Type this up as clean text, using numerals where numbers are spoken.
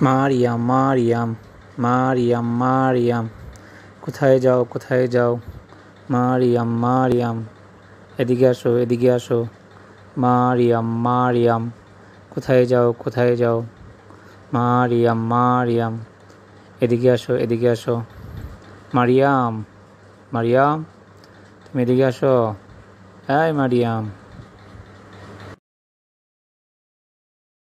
মারিয়াম মারিয়াম মারিয়াম মারিয়াম, কোথায় যাও কোথায় যাও? মারিয়াম মারিয়াম, এদিকে আসো এদিকে আসো। মারিয়াম মারিয়াম, কোথায় যাও কোথায় যাও? মারিয়াম মারিয়াম, এদিকে আসো এদিকে আসো। মারিয়াম মারিয়াম, তুমি এদিকে আসো। এই মারিয়াম।